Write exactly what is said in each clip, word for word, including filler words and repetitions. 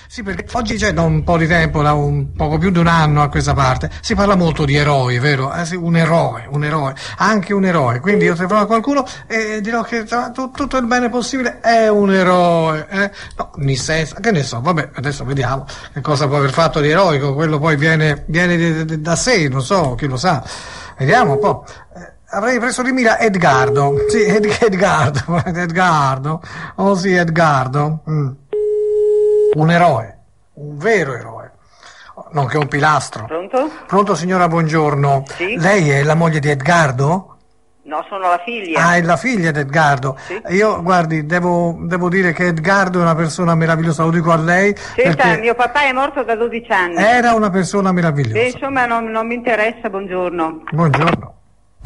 Sì, perché oggi c'è da un po' di tempo, da un poco più di un anno a questa parte, si parla molto di eroi, vero? Eh, sì, un eroe, un eroe, anche un eroe. Quindi io troverò qualcuno e dirò che insomma, tu, tutto il bene possibile è un eroe. Eh? No, nel senso, che ne so, vabbè, adesso vediamo che cosa può aver fatto di eroico, quello poi viene, viene di, di, da sé, non so, chi lo sa. Vediamo un po'. Eh, avrei preso di mira Edgardo. Sì, Ed, Edgardo, Edgardo. Oh sì, Edgardo. Mm. Un eroe, un vero eroe, nonché un pilastro. Pronto? Pronto signora, buongiorno. Sì? Lei è la moglie di Edgardo? No, sono la figlia. Ah, è la figlia di Edgardo. Sì. Io, guardi, devo, devo dire che Edgardo è una persona meravigliosa, lo dico a lei. Senta, mio papà è morto da dodici anni. Era una persona meravigliosa. E insomma non, non mi interessa, buongiorno. Buongiorno.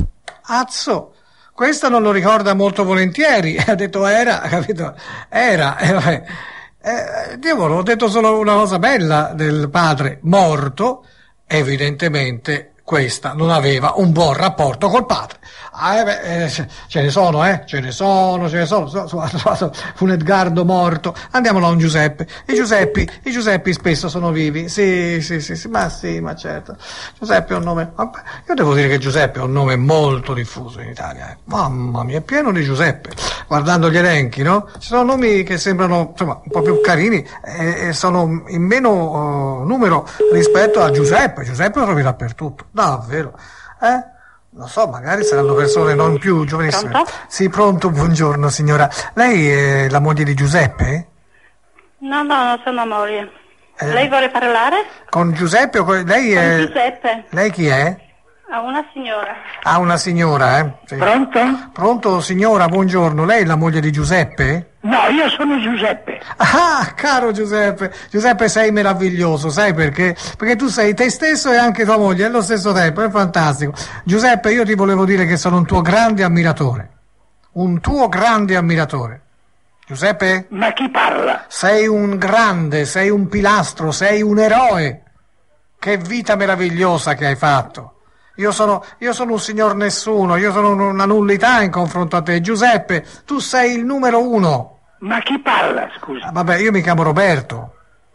Azzo, questa non lo ricorda molto volentieri. Ha detto era, capito? Era, eh, vabbè. Eh, diavolo, ho detto solo una cosa bella del padre morto, evidentemente questa non aveva un buon rapporto col padre. Ah, eh beh, eh, ce ne sono, eh, ce ne sono, ce ne sono, so, so, so, so, un Edgardo morto. Andiamo là un Giuseppe. I Giuseppi, i Giuseppi spesso sono vivi, sì, sì, sì, sì, ma sì, ma certo. Giuseppe è un nome, vabbè, io devo dire che Giuseppe è un nome molto diffuso in Italia, eh. Mamma mia, è pieno di Giuseppe. Guardando gli elenchi, no? Ci sono nomi che sembrano, insomma, un po' più carini e, e sono in meno uh, numero rispetto a Giuseppe. Giuseppe lo trovi dappertutto, davvero, eh? Non so, magari saranno persone non più giovanissime. Pronto? Sì, pronto, buongiorno signora. Lei è la moglie di Giuseppe? No, no, non sono moglie. Eh, Lei vuole parlare? Con Giuseppe o con... Lei Con è... Giuseppe. Lei chi è? A una signora. Ah, una signora, eh? Sì. Pronto? Pronto, signora, buongiorno. Lei è la moglie di Giuseppe? No, io sono Giuseppe. Ah, caro Giuseppe. Giuseppe, sei meraviglioso, sai perché? Perché tu sei te stesso e anche tua moglie allo stesso tempo, è fantastico. Giuseppe, io ti volevo dire che sono un tuo grande ammiratore. Un tuo grande ammiratore. Giuseppe? Ma chi parla? Sei un grande, sei un pilastro, sei un eroe. Che vita meravigliosa che hai fatto. Io sono, io sono un signor nessuno, io sono una nullità in confronto a te. Giuseppe, tu sei il numero uno. Ma chi parla, scusa? Ah, vabbè, io mi chiamo Roberto.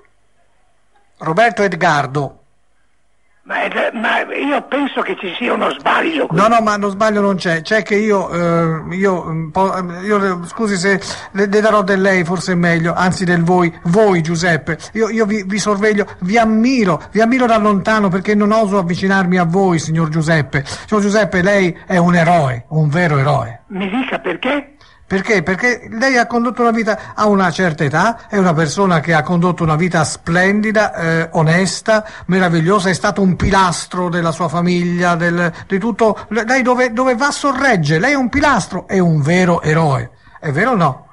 Roberto Edgardo. Ma, è- ma io penso che ci sia uno sbaglio qui. No, no, ma lo sbaglio non c'è. C'è che io, eh, io, un po', io, scusi se le, le darò del lei, forse è meglio, anzi del voi, voi Giuseppe. Io, io vi, vi sorveglio, vi ammiro, vi ammiro da lontano perché non oso avvicinarmi a voi, signor Giuseppe. Signor Giuseppe, lei è un eroe, un vero eroe. Mi dica perché? Perché? Perché lei ha condotto una vita a una certa età, è una persona che ha condotto una vita splendida, eh, onesta, meravigliosa, è stato un pilastro della sua famiglia, del, di tutto. Lei dove, dove va sorregge, lei è un pilastro, è un vero eroe. È vero o no?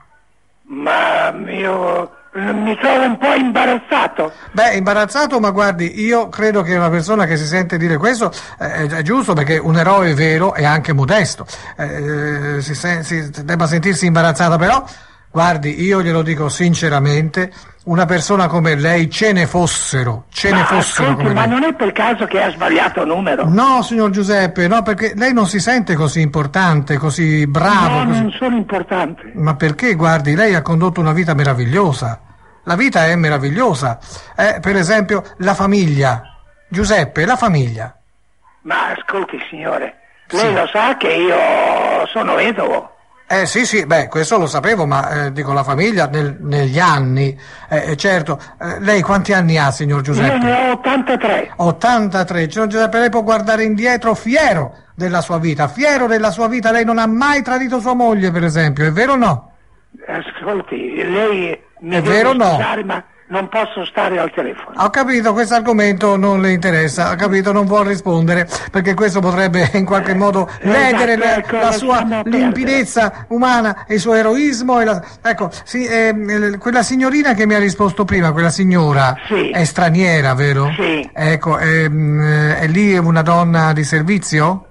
Ma io mi trovo un po' imbarazzato. Beh, imbarazzato, ma guardi, io credo che una persona che si sente dire questo eh, è giusto, perché un eroe vero è anche modesto, eh, si, sen- si debba sentirsi imbarazzata, però guardi, io glielo dico sinceramente, una persona come lei ce ne fossero, ce ne Ma fossero ascolti, come ma lei. non è per caso che ha sbagliato numero? No, signor Giuseppe, no, perché lei non si sente così importante, così bravo, No, così... non sono importante. Ma perché, guardi, lei ha condotto una vita meravigliosa. La vita è meravigliosa. Eh, per esempio, la famiglia. Giuseppe, la famiglia. Ma ascolti, signore, Sì. lei lo sa che io sono vedovo. Eh sì, sì, beh, questo lo sapevo, ma eh, dico la famiglia nel- negli anni. Eh, eh, certo, eh, lei quanti anni ha, signor Io Giuseppe? ne ho ottantatré. ottantatré. Signor Giuseppe, lei può guardare indietro fiero della sua vita, fiero della sua vita. Lei non ha mai tradito sua moglie, per esempio, è vero o no? Ascolti, lei mi È deve vero o no? scusare, ma non posso stare al telefono. Ho capito, questo argomento non le interessa, ho capito, non vuol rispondere, perché questo potrebbe in qualche modo ledere Esatto, la, ecco, la sua lasciamo perdere. limpidezza umana e il suo eroismo. E la, ecco, sì, ehm, quella signorina che mi ha risposto prima, quella signora, Sì. è straniera, vero? Sì. Ecco, ehm, è lì una donna di servizio?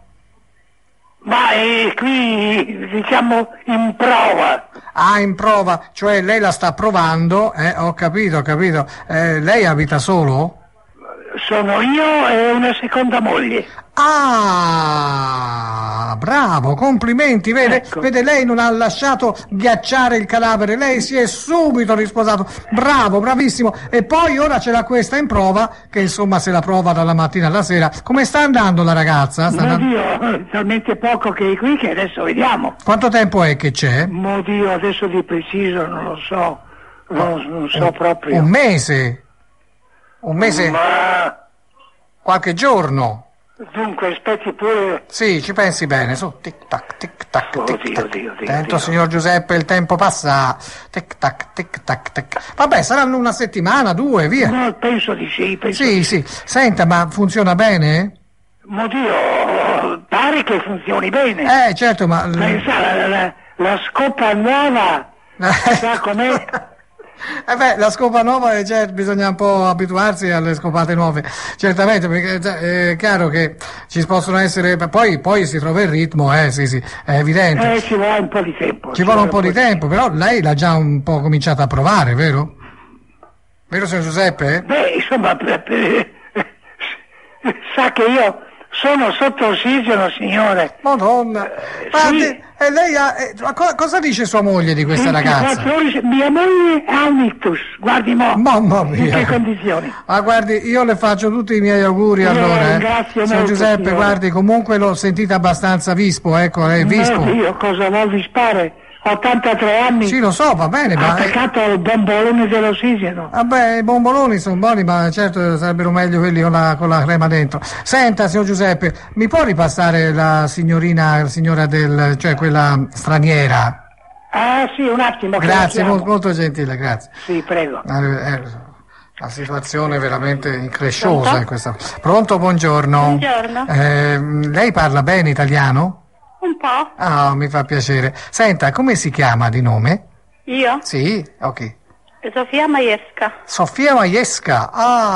Ma è qui, diciamo, in prova. Ah, in prova, cioè lei la sta provando, eh, ho capito, ho capito. Eh, lei abita solo? Sono io e una seconda moglie. Ah, bravo, complimenti, vede, Ecco. vede, lei non ha lasciato ghiacciare il cadavere, lei si è subito risposato, bravo, bravissimo, e poi ora ce l'ha questa in prova, che insomma se la prova dalla mattina alla sera. Come sta andando la ragazza? Sta andando... Dio, talmente poco che è qui che adesso vediamo. Quanto tempo è che c'è? Mo Dio, adesso di preciso non lo so, non, non so proprio. Un mese? Un mese? Ma Qualche giorno? dunque aspetti pure. Sì, ci pensi bene, su, tic tac, tic tac, Oh, tic Dio, tac. Dio, Dio, Attento, Dio. signor Giuseppe, il tempo passa. Tic tac, tic tac, tic. Vabbè, saranno una settimana, due, via. No, penso di sì, penso Sì, di sì. Senta, ma funziona bene? Mo Dio, pare che funzioni bene. Eh, certo, ma... Pensa, la, la, la scopa nuova, sa com'è? Eh beh, la scopa nuova, eh, cioè, bisogna un po' abituarsi alle scopate nuove, certamente, perché cioè, è chiaro che ci possono essere, poi, poi si trova il ritmo, eh, sì, sì, è evidente. Eh, ci vuole un po' di tempo. Ci vuole un po' di tempo, però lei l'ha già un po' cominciato a provare, vero? Vero, signor Giuseppe? Beh, insomma, per- per- sa che io sono sotto ossigeno, signore. Madonna, ma sì. te- e lei ha, eh, ma co- cosa dice sua moglie di questa ragazza? ventiquattro ore, mia moglie ha un ictus, guardi mo. Mamma In mia. che condizioni? Ah, guardi, io le faccio tutti i miei auguri Io allora, la eh. ringrazio Signor molto, Giuseppe, signore. guardi, comunque l'ho sentita abbastanza vispo, ecco, lei è vispo. No, io cosa vuol vispare? Ho ottantatré anni, Sì, lo so, va bene, ma... eh, attaccato al bombolone dell'ossigeno. Vabbè, i bomboloni sono buoni, ma certo sarebbero meglio quelli con la, con la crema dentro. Senta, signor Giuseppe, mi può ripassare la signorina, la signora del, cioè quella straniera? Ah sì, un attimo. che la Grazie, chiamo. molto, molto gentile, grazie. Sì, prego. Eh, eh, La situazione è veramente incresciosa in questa. Pronto, buongiorno. Buongiorno. Eh, lei parla bene italiano? Un po'. Ah, mi fa piacere. Senta, come si chiama di nome? Io? Sì, ok. Sofia Maiesca. Sofia Maiesca.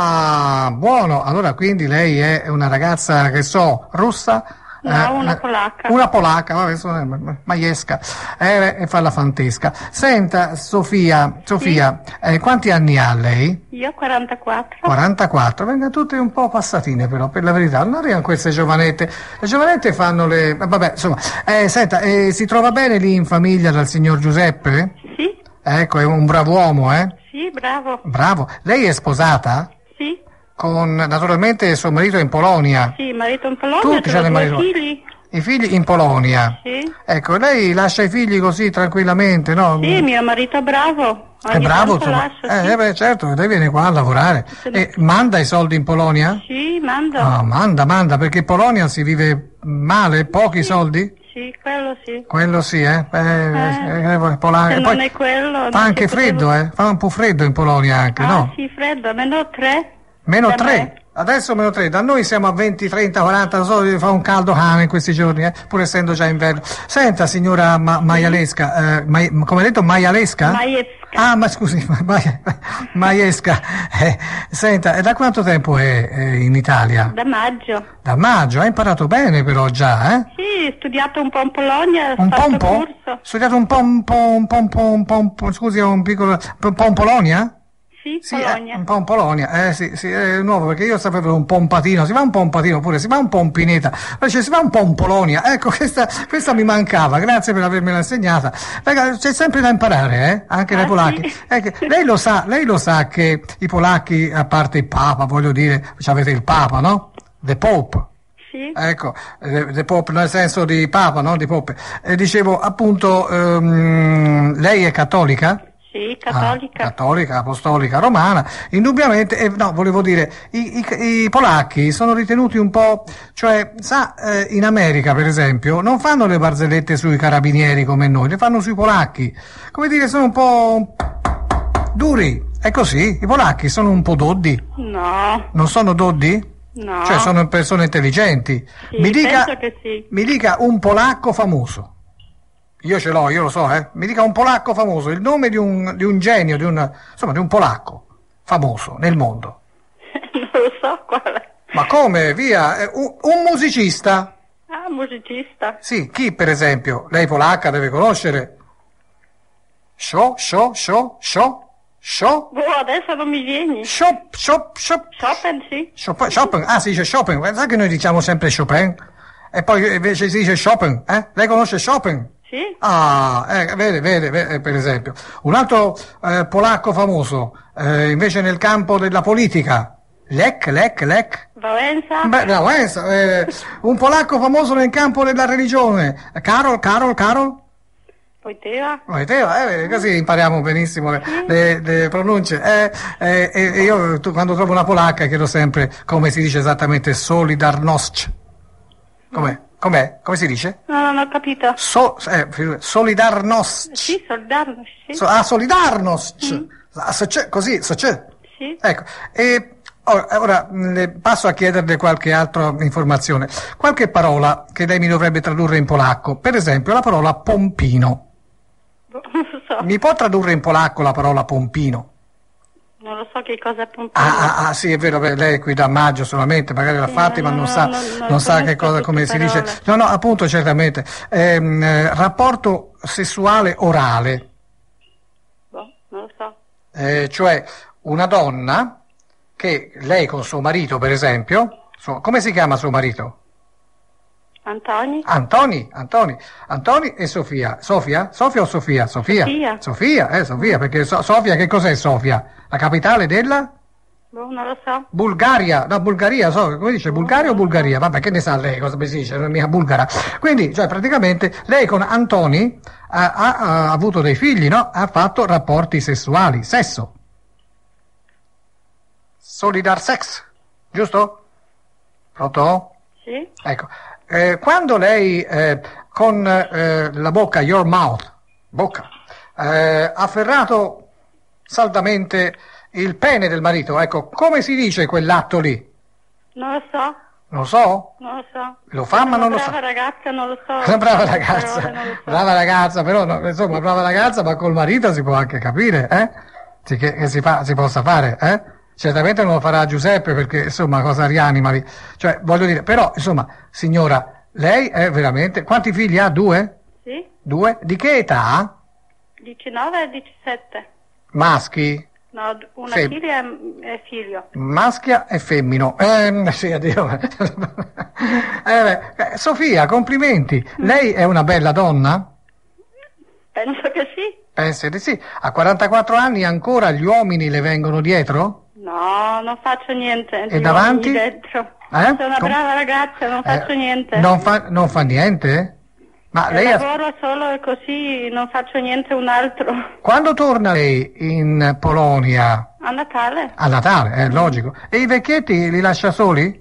Ah, buono. Allora, quindi lei è una ragazza, che so, russa? No, una eh, polacca. Una polacca, vabbè, sono- Maiesca. Eh, e fa la fantesca. Senta, Sofia, Sofia, eh, quanti anni ha lei? Io quarantaquattro. quarantaquattro, venga tutte un po' passatine però, per la verità, non arrivano queste giovanette, le giovanette fanno le, eh, vabbè, insomma, eh, senta, eh, si trova bene lì in famiglia dal signor Giuseppe? Sì, Ecco, è un bravo uomo, eh? sì, bravo. Bravo. Lei è sposata? Sì, Con, naturalmente, suo marito è in Polonia. sì, marito in Polonia, Tutti ho c'hanno il due marito. figli. I figli in Polonia. Sì. Ecco, lei lascia i figli così tranquillamente, no? Sì, mio marito è bravo. È Ogni bravo, tanto insomma. lascio, Eh, sì. beh, certo, lei viene qua a lavorare. E manda i soldi in Polonia? Sì, mando. Ah, manda, manda, perché in Polonia si vive male, pochi soldi? Sì, quello sì. Quello sì, eh? Eh, eh, eh, Pola- Se e non poi è quello... non fa anche ci potevo- freddo, eh? Fa un po' freddo in Polonia anche, Ah, no? sì, freddo, meno tre. Meno da tre. me. Adesso meno tre, da noi siamo a venti, trenta, quaranta, non so, fa un caldo cane in questi giorni, eh? Pur essendo già inverno. Senta, signora Ma- Maialesca, eh, Mai- come ha detto, Maialesca? Maiesca. Ah, ma scusi, Ma- Maiesca, eh, senta, e da quanto tempo è eh, in Italia? Da maggio. Da maggio, ha imparato bene però già, eh? Sì, ho studiato un po' in Polonia, ho Un po' fatto un po'? corso. Studiato un po' un po' un po' un po' un po', un po', scusi, un piccolo, un po' in Polonia? Sì, Sì, eh, Polonia. un po' in Polonia, eh sì, sì, è nuovo perché io sapevo un pompatino, si va un pompatino pure, si va un po' in Pineta, invece si va un po' in Polonia, ecco questa, questa mi mancava, grazie per avermela insegnata. Raga, c'è sempre da imparare, eh? Anche dai Ah, polacchi. sì? Ecco, lei lo sa, lei lo sa che i polacchi, a parte il Papa, voglio dire, avete il Papa, no? The Pope. Sì. Ecco, eh, the Pope nel senso di Papa, no? Di Pope. E dicevo, appunto, ehm, lei è cattolica? Sì, Ah, cattolica. cattolica, apostolica, romana, indubbiamente, eh, no, volevo dire, i, i- i polacchi sono ritenuti un po', cioè, sa, eh, in America per esempio, non fanno le barzellette sui carabinieri come noi, le fanno sui polacchi, come dire, sono un po' duri, è così, i polacchi sono un po' doddi, No, non sono doddi? no. Cioè sono persone intelligenti. Sì, mi, dica, penso che sì. mi dica un polacco famoso. Io ce l'ho, io lo so, eh. Mi dica un polacco famoso, il nome di un, di un genio, di un, insomma, di un polacco famoso nel mondo. Non lo so quale. Ma come? Via, eh, un, un musicista. Ah, musicista. Sì, chi per esempio? Lei polacca deve conoscere. Sho, sho, sho, sho, sho, Boh, adesso non mi vieni. shop, shop, shop. Chopin, sì. Chopin, Chopin, ah si dice Chopin, sa che noi diciamo sempre Chopin? E poi invece si dice Chopin, eh? Lei conosce Chopin? Sì? Ah, eh, vede, vede, vede, per esempio. Un altro eh, polacco famoso, eh, invece nel campo della politica. Lech, Lech, Lech. Wałęsa? Beh, no, Wałęsa, eh, un polacco famoso nel campo della religione. Karol, Karol, Karol? Wojtyła? Wojtyła, eh, così impariamo benissimo le, le, le pronunce. Eh, eh, eh, io tu, quando trovo una polacca chiedo sempre come si dice esattamente Solidarność. Com'è? Com'è? Come si dice? No, non ho capito. So, eh, Solidarność. Sì, Solidarność, sì. So, ah, Solidarność. Ah, so c'è, così, so c'è. Sì. Ecco, e ora, ora le passo a chiederle qualche altra informazione. Qualche parola che lei mi dovrebbe tradurre in polacco. Per esempio, la parola pompino. Boh, non lo so. Mi può tradurre in polacco la parola pompino? Non lo so che cosa è pompino. Ah, ah, ah, sì, è vero, beh, lei è qui da maggio solamente, magari l'ha Sì, fatti, no, ma non no, sa, no, non non sa che conosco cosa, come si queste dice. parole. No, no, appunto, certamente. Ehm, eh, rapporto sessuale orale, Boh, non lo so. eh, cioè una donna che lei con suo marito, per esempio, suo- come si chiama suo marito? Antoni? Antoni, Antoni, Antoni e Sofia. Sofia? Sofia o Sofia? Sofia. Sofia. Sofia, eh, Sofia, perché So- Sofia che cos'è Sofia? La capitale della? Boh, non lo so. Bulgaria, no, Bulgaria, so, come dice, Bulgaria o Bulgaria? Vabbè, che ne sa lei cosa si dice, non è mica bulgara. Quindi, cioè, praticamente, lei con Antoni ha, ha- ha avuto dei figli, no? Ha fatto rapporti sessuali, sesso. Solidar sex, giusto? Pronto? Sì? Ecco, eh, quando lei eh, con eh, la bocca, your mouth, bocca, eh, ha afferrato saldamente il pene del marito, ecco, come si dice quell'atto lì? Non lo so. Lo so? Non lo so. Lo fa, ma non lo Una sa. brava ragazza, non lo so. Una brava Queste ragazza, parole non lo so. brava ragazza, però no, insomma, brava ragazza, ma col marito si può anche capire, eh? Sì, che, che si, fa, si possa fare, eh? Certamente non lo farà Giuseppe perché, insomma, cosa rianima lì? Cioè, voglio dire, però, insomma, signora, lei è veramente... Quanti figli ha? Due? Sì? Due? Di che età ha? diciannove e diciassette. Maschi? No, una Sì. figlia e e figlio. Maschia e femmino. Eh, sì, addio. eh, beh, eh, Sofia, complimenti. Lei è una bella donna? Penso che sì. Pensi di sì. A quarantaquattro anni ancora gli uomini le vengono dietro? No, non faccio niente. E di davanti? uomini dentro. Eh? Sono una Com- brava ragazza, non faccio Eh, niente. Non fa, non fa niente? Ma Eh, lei ha- Lavoro solo così, non faccio niente un altro. quando torna lei in Polonia? A Natale? A Natale, è logico. E i vecchietti li lascia soli?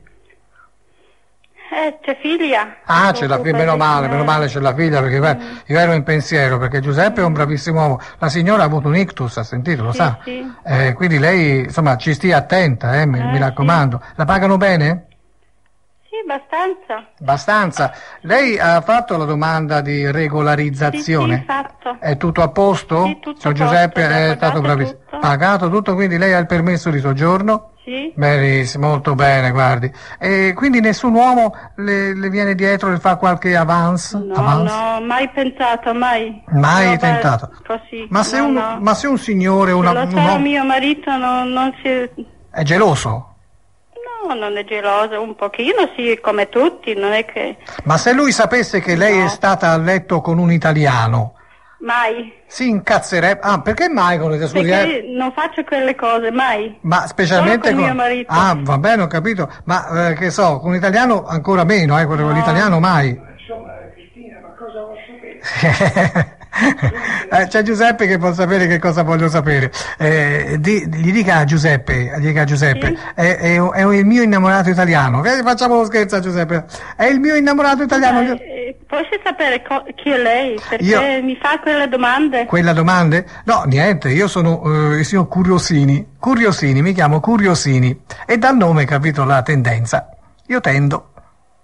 Eh, c'è figlia. Ah, Si c'è la occupa figlia, meno di- male, meno male c'è la figlia, perché guarda, io ero in pensiero, perché Giuseppe è un bravissimo uomo. La signora ha avuto un ictus, ha sentito, lo Sì, sa? sì. Eh, quindi lei, insomma, ci stia attenta, eh, mi, Eh, mi raccomando. La pagano bene? Sì, abbastanza. Abbastanza. Lei ha fatto la domanda di regolarizzazione? Sì, sì, fatto. È tutto a posto? Sì, tutto Signor a posto, Giuseppe già è pagato stato bravissimo. tutto. Pagato tutto, quindi lei ha il permesso di soggiorno? Sì? Benissimo, molto bene, guardi. E quindi nessun uomo le, le viene dietro, le fa qualche avance? No, Avance? no, mai pensato, mai. Mai Roba tentato. Così. Ma se, no, un, no. ma se un signore, Se una, lo un sa uomo mio marito non, non si... è geloso, No, non è geloso, un pochino sì, come tutti, non è che... ma se lui sapesse che lei No. è stata a letto con un italiano, Mai. si incazzerebbe? Ah, perché mai con le scusi, eh? Perché non faccio quelle cose, mai. Ma specialmente Solo con mio marito. Ah, va bene, ho capito. Ma eh, che so, con un italiano ancora meno, eh, quello con No. l'italiano mai. Insomma, Cristina, ma cosa vuol sapere? Eh, c'è Giuseppe che può sapere che cosa voglio sapere. Eh, di- gli dica a Giuseppe, gli dica a Giuseppe, Sì. è, è- è il mio innamorato italiano. Eh, facciamo lo scherzo a Giuseppe. È il mio innamorato italiano. Eh, eh, Puoi sapere co- chi è lei? Perché Io- mi fa quelle domande. Quella domande? No, niente, io sono eh, il signor Curiosini. Curiosini, mi chiamo Curiosini. E dal nome capito la tendenza. Io tendo.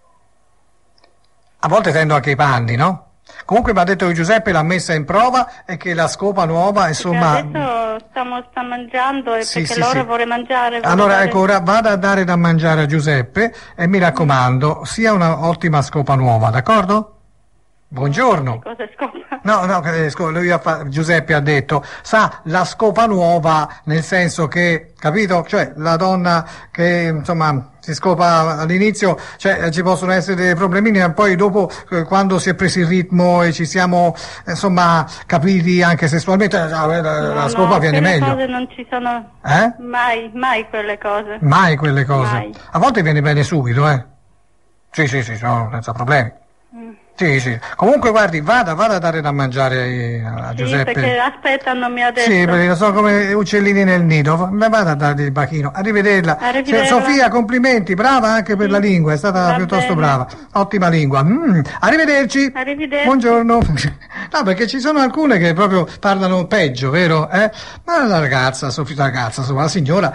A volte tendo anche i panni, no? Comunque mi ha detto che Giuseppe l'ha messa in prova e che la scopa nuova, insomma... Perché adesso stiamo sta mangiando e Sì, perché sì, loro sì. vuole mangiare. vuole Allora, dare- ecco, ora vada a dare da mangiare a Giuseppe e mi raccomando, sia una ottima scopa nuova, d'accordo? Buongiorno. Cosa scopa? No, no, eh, scu- lui ha fa- Giuseppe ha detto, sa, la scopa nuova, nel senso che, capito? Cioè, la donna che, insomma, si scopa all'inizio, cioè, eh, ci possono essere dei problemini, ma poi dopo, eh, quando si è preso il ritmo e ci siamo, eh, insomma, capiti anche sessualmente, eh, la, la- No, la scopa no, viene quelle meglio. cose non ci sono Eh? mai, mai quelle cose. Mai quelle cose. Mai. A volte viene bene subito, eh. Sì, sì, sì, no, senza problemi. Mm. Sì, sì. Comunque, guardi, vada, vada a dare da mangiare a Sì, Giuseppe. perché aspetta, non mi ha detto. Sì, perché sono come uccellini nel nido. Ma vada a dargli il bachino. Arrivederla. Arrivederla. Cioè, Sofia, complimenti, brava anche per Sì. la lingua, è stata Va piuttosto bene. brava. Ottima lingua. Mm. Arrivederci. Arrivederci. Buongiorno. No, perché ci sono alcune che proprio parlano peggio, vero? Eh? Ma la ragazza, Sofia, la ragazza, insomma, la signora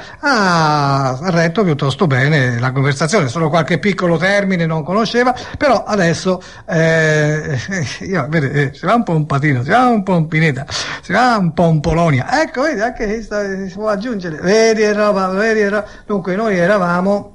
ha retto piuttosto bene la conversazione, solo qualche piccolo termine non conosceva, però adesso eh, io, vede, eh, si va un po' un patino, si va un po' un pineta, si va un po' un Polonia. Ecco, vedi, anche sta, si può aggiungere. Vedi, è roba, vedi, è roba. Dunque, noi eravamo,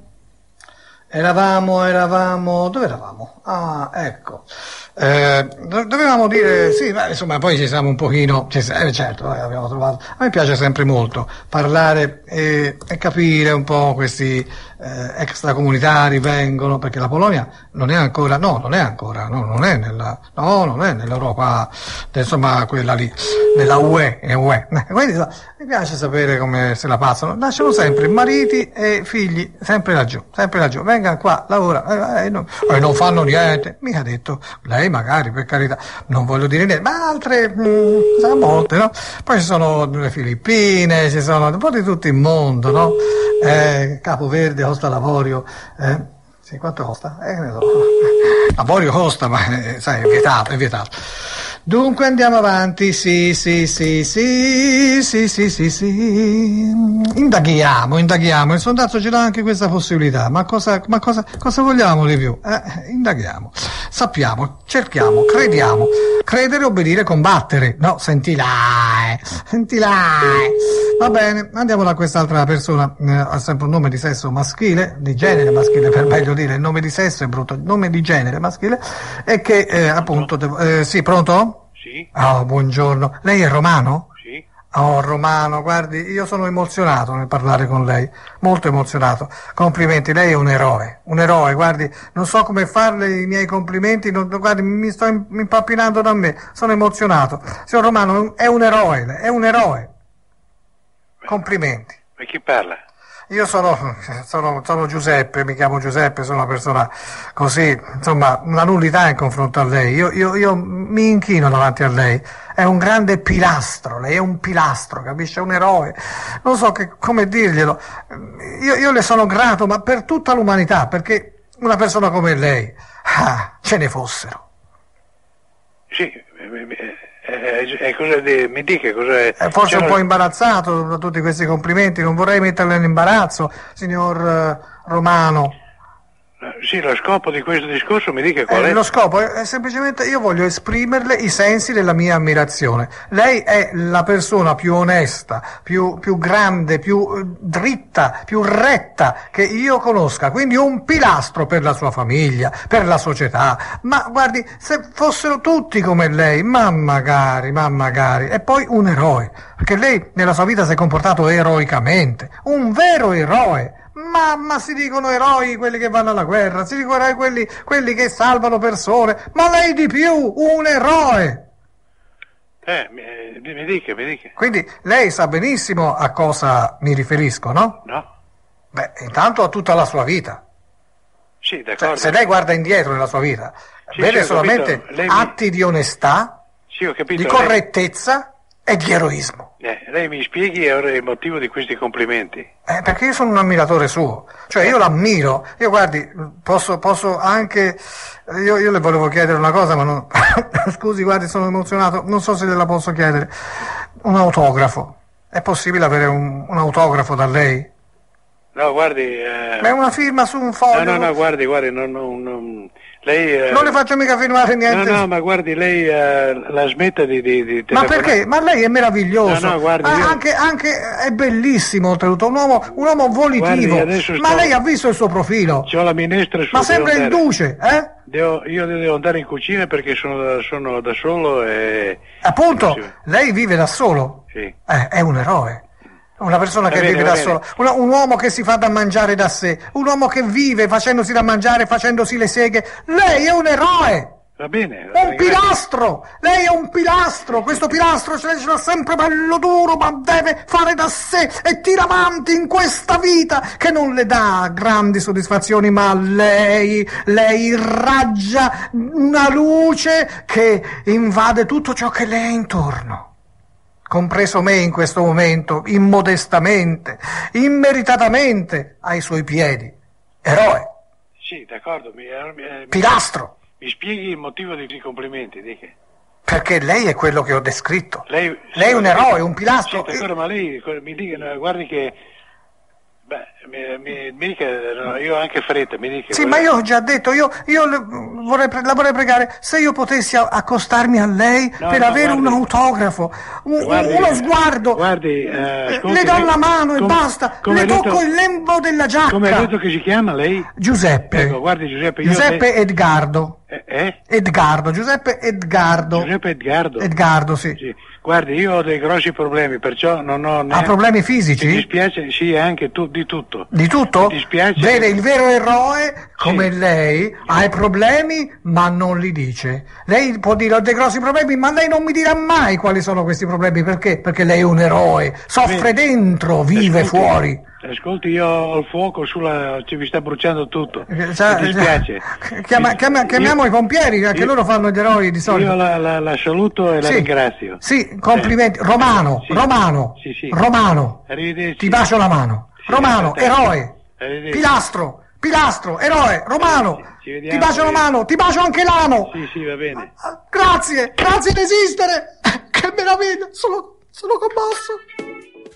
eravamo, eravamo, dove eravamo? Ah, ecco. Eh, do- dovevamo dire, sì, ma insomma, poi ci siamo un pochino, ci, eh, certo, eh, abbiamo trovato, a me piace sempre molto parlare e, e capire un po' questi eh, extracomunitari vengono, perché la Polonia non è ancora, no, non è ancora, no, non è nella, no, non è nell'Europa, insomma, quella lì, nella U E, è U E. Quindi insomma, mi piace sapere come se la passano, lasciano sempre mariti e figli, sempre laggiù, sempre laggiù, venga qua, lavora, eh, eh, no, e non fanno niente, mica detto, lei magari, per carità, non voglio dire niente, ma altre, mh, a volte, no? Poi ci sono le Filippine, ci sono un po' di tutto il mondo, no? Eh, Capoverde costa l'avorio, eh? Sì, quanto costa? Eh, ne so. L'avorio costa, ma eh, sai, è vietato, è vietato. Dunque andiamo avanti, sì, sì, sì, sì, sì, sì, sì, sì. Indaghiamo, indaghiamo. Il sondaggio ci dà anche questa possibilità. Ma cosa, ma cosa, cosa vogliamo di più? Eh, indaghiamo. Sappiamo, cerchiamo, crediamo. Credere, obbedire, combattere. No, senti là, eh. Senti là. eh. Va bene, andiamo da quest'altra persona. Eh, ha sempre un nome di sesso maschile, di genere maschile per meglio dire. Il nome di sesso è brutto, il nome di genere maschile. E che eh, appunto, devo, eh, sì, pronto? Sì, Oh, buongiorno. Lei è romano? sì. Oh, romano, guardi, io sono emozionato nel parlare con lei, molto emozionato. Complimenti, lei è un eroe, un eroe, guardi, non so come farle i miei complimenti, non, guardi, mi sto im- impappinando da me, sono emozionato. Signor Romano, è un eroe, è un eroe. Complimenti. Ma chi parla? Io sono, sono, sono Giuseppe, mi chiamo Giuseppe, sono una persona così, insomma, una nullità in confronto a lei. Io, io, io mi inchino davanti a lei. È un grande pilastro, lei è un pilastro, capisce? È un eroe. Non so che, come dirglielo. Io, io le sono grato, ma per tutta l'umanità, perché una persona come lei, ah, ce ne fossero. Sì, eh, eh, eh, cosa de- mi dica cosa è. È forse Cioè, un po' non- imbarazzato da tutti questi complimenti, non vorrei metterla in imbarazzo, signor eh, Romano. Sì, lo scopo di questo discorso mi dica qual Eh, è. lo scopo è, è semplicemente io voglio esprimerle i sensi della mia ammirazione. Lei è la persona più onesta, più, più grande, più eh, dritta, più retta che io conosca, quindi un pilastro per la sua famiglia, per la società. Ma guardi, se fossero tutti come lei, ma magari, ma magari, e poi un eroe, perché lei nella sua vita si è comportato eroicamente, un vero eroe. Mamma, si dicono eroi quelli che vanno alla guerra, si dicono eroi quelli, quelli che salvano persone, ma lei di più, un eroe! Eh, mi, eh, mi dica, mi dica. Quindi lei sa benissimo a cosa mi riferisco, no? No? Beh, intanto a tutta la sua vita. Sì, Cioè, d'accordo. se lei guarda indietro nella sua vita, Sì, vede sì, ho solamente capito. Lei mi- atti di onestà, Sì, ho capito. di lei- correttezza e di eroismo. eh, lei mi spieghi ora il motivo di questi complimenti. Eh, perché io sono un ammiratore suo, cioè io l'ammiro, io guardi, posso, posso anche, io, io le volevo chiedere una cosa, ma non, scusi, guardi, sono emozionato, non so se gliela posso chiedere, un autografo, è possibile avere un, un autografo da lei? No, guardi... eh, Ma è una firma su un no, foglio, no, no, guardi, guardi, non, non, non- lei... eh, non le faccio mica firmare No, niente. no, ma guardi, lei eh, la smetta di, di, di Ma telefonare. perché? Ma lei è meraviglioso, No, no, guardi, Ah, io- anche, anche è bellissimo oltretutto, un uomo, un uomo volitivo, Guardi, adesso ma sto- lei ha visto il suo profilo? C'ho la minestra sul Ma sembra il frontale. duce, eh? Devo, io devo andare in cucina perché sono da, sono da solo e... Appunto, lei vive da solo? Sì. Eh, è un eroe. Una persona Va che bene, vive va da bene. solo, una- un uomo che si fa da mangiare da sé, un uomo che vive facendosi da mangiare, facendosi le seghe. Lei è un eroe! Va bene. È un pilastro! Lei è un pilastro! Questo pilastro ce l'ha sempre bello duro, ma deve fare da sé e tira avanti in questa vita che non le dà grandi soddisfazioni, ma lei, lei irraggia una luce che invade tutto ciò che le è intorno. Compreso me in questo momento, immodestamente, immeritatamente ai suoi piedi. Eroe, Sì, d'accordo. Mi, mi, pilastro! mi spieghi il motivo dei tuoi complimenti, dica. Perché lei è quello che ho descritto. Lei, Lei è un sì, eroe, un pilastro. Sì, d'accordo, ma lei mi dica, no, guardi che... Beh, mi, mi, mi dica, no, io ho anche fretta, mi dica... Sì, ma io ho già detto, io, io le- vorrei, pre- la vorrei pregare, se io potessi a- accostarmi a lei No, per no, avere guardi. un autografo, un- Guardi, uno sguardo, guardi, eh, eh, ascolti, le do lei- la mano e com- basta, come le ha tocco detto- il lembo della giacca. Come ha detto che si chiama lei? Giuseppe. Ecco, guardi Giuseppe, io... Giuseppe Edgardo. Eh? eh? Edgardo, Giuseppe Edgardo. Giuseppe Edgardo? Edgardo, sì. Sì. Guardi, io ho dei grossi problemi, perciò non ho... Ha neanche- problemi Mi fisici? dispiace, sì, anche tu, di tutto. Di tutto? Mi dispiace. Vede, il vero eroe, come Sì. lei, ha i problemi ma non li dice. Lei può dire ho dei grossi problemi, ma lei non mi dirà mai quali sono questi problemi. Perché? Perché lei è un eroe. Soffre Beh, dentro, vive Ascolti, fuori. Ascolti, io ho il fuoco sulla... ci mi sta bruciando tutto. Eh, sa- Mi dispiace. Chiama- chiama- chiamiamo Io- i pompieri, anche io- loro fanno gli eroi di solito. Io la, la- la saluto e la Sì. ringrazio. Sì, complimenti. Romano, Sì. Romano, Sì, sì. Romano. Arrivederci. Ti bacio la mano. Sì, Romano, aspetta. eroe. Arrivederci. Pilastro, pilastro, eroe, Romano. Ci vediamo, Ti bacio la arrivederci. mano, ti bacio anche l'ano. Sì, sì, va bene. Ah, Grazie, grazie di esistere. Che meraviglia, sono, sono commosso.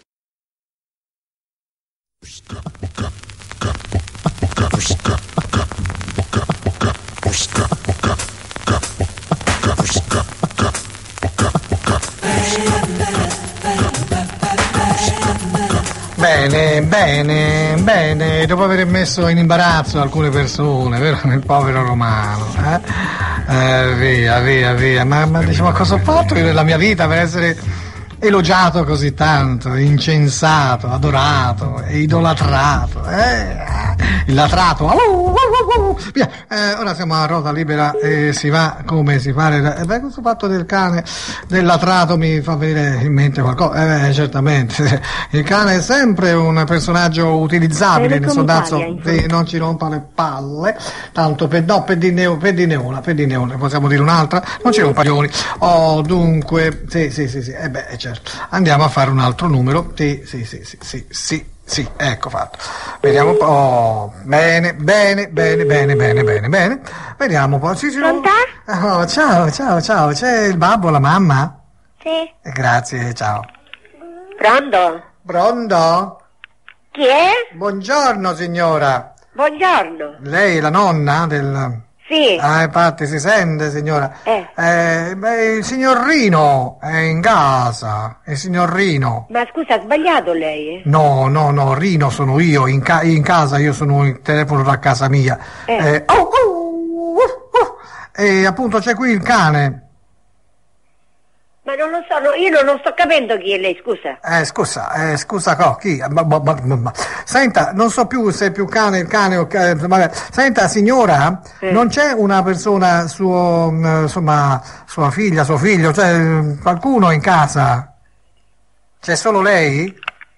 Bene, bene, bene, dopo aver messo in imbarazzo alcune persone, vero? Il povero Romano, eh? Eh, via, via, via, ma, ma diciamo cosa ho fatto io nella mia vita per essere elogiato così tanto, incensato, adorato, idolatrato, eh? Il latrato, au, au, au, au. Via. Eh, ora siamo a ruota libera e si va come si fa. Eh, beh, questo fatto del cane, del latrato mi fa venire in mente qualcosa, eh, certamente. Il cane è sempre un personaggio utilizzabile nel sondazzo, sì, non ci rompa le palle, tanto per, no, pedineo, pedineona, pedineona, possiamo dire un'altra, non ci rompa gli oni. Oh, dunque, sì, sì, sì, sì, eh beh, certo. Andiamo a fare un altro numero, sì, sì, sì, sì, sì, sì. Sì, ecco fatto. Vediamo un po'. Oh, bene, bene, bene, bene, bene, bene, bene. Vediamo un po'. Sì, sì, Pronta? oh, ciao, ciao, ciao. C'è il babbo, la mamma? Sì. Eh, Grazie, ciao. Pronto? Pronto? Chi è? Buongiorno signora. Buongiorno. Lei è la nonna del... Sì. Ah, infatti si sente signora. Eh. Eh, beh, il signor Rino è in casa. Il signor Rino. Ma scusa, ha sbagliato lei? Eh? No, no, no, Rino sono io, in, ca- in casa io sono il telefono da casa mia. Eh. Eh, oh, oh, oh, oh. E appunto c'è qui il cane. Ma non lo so, no, io non, non sto capendo chi è lei, scusa. Eh, scusa, eh, scusa, co, chi? Ma- ma- ma- ma- ma- Senta, non so più se è più cane il cane o ca- vabbè. Senta, signora, Eh. non c'è una persona, suo, eh, insomma, sua figlia, suo figlio, cioè eh, qualcuno in casa? C'è solo lei?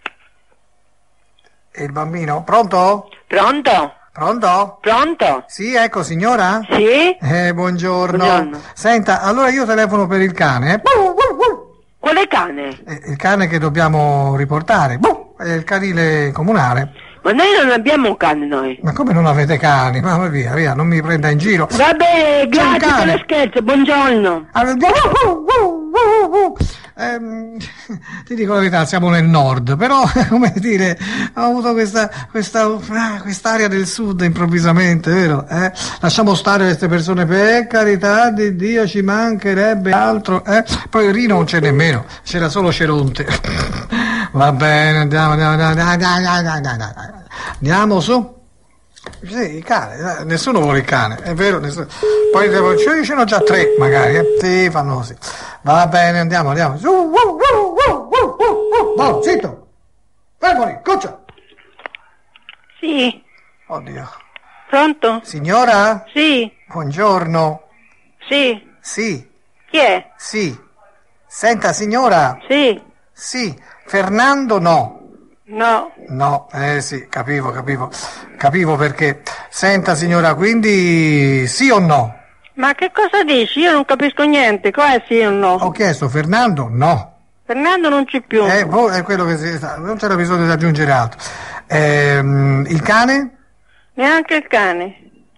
E il bambino? Pronto? Pronto? Pronto? Pronto? Sì, ecco, signora? Sì? Eh, buongiorno. Buongiorno. Senta, allora io telefono per il cane. Quale cane? Eh, il cane che dobbiamo riportare. È il canile comunale. Ma noi non abbiamo un cane noi. Ma come non avete cani? Ma via, via, non mi prenda in giro. Vabbè, C'è un grazie cane. per lo scherzo, buongiorno. Allora, ehm, ti dico la verità, siamo nel nord, però, come dire, ho avuto questa, questa, ah, quest'aria del sud improvvisamente, vero? Eh? Lasciamo stare queste persone, per carità di Dio, ci mancherebbe altro, eh? Poi Rino non c'è nemmeno, c'era solo Ceronte. Va bene, andiamo, andiamo, andiamo, andiamo, andiamo, andiamo, andiamo su. Sì, il cane, eh, nessuno vuole il cane, è vero, nessuno. Poi devo, ce ne sono già tre magari, eh. Sì, fanno così. Va bene, andiamo, andiamo. Su, uh, uh, uh, uh, uh, uh. No, zitto! Fermo lì, cuccia! Sì. Oddio. Pronto? Signora? Sì. Buongiorno. Sì. Sì. Chi è? Sì. Senta, signora? Sì. Sì. Fernando no. No. No, eh sì, capivo, capivo. Capivo perché. Senta, signora, quindi sì o no? Ma che cosa dici? Io non capisco niente. Qua è sì o no? Ho chiesto Fernando no. Fernando non c'è più. Eh, boh, è quello che si sta. Non c'era bisogno di aggiungere altro. Ehm, il cane? Neanche il cane.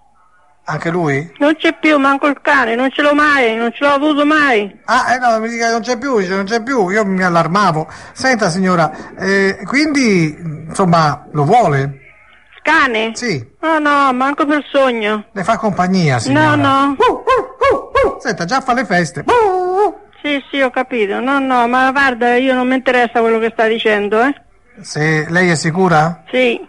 Anche lui? Non c'è più, manco il cane, non ce l'ho mai, non ce l'ho avuto mai. Ah, eh no, mi dica che non c'è più, dice non c'è più, io mi allarmavo. Senta signora, eh, quindi, insomma, lo vuole? Il cane? Sì. Oh no, manco per sogno. Le fa compagnia, signora? No, no. Uh, uh, uh, uh. Senta, già fa le feste. Uh, uh. Sì, sì, ho capito. No, no, ma guarda, io non mi interessa quello che sta dicendo, eh. Se lei è sicura? Sì.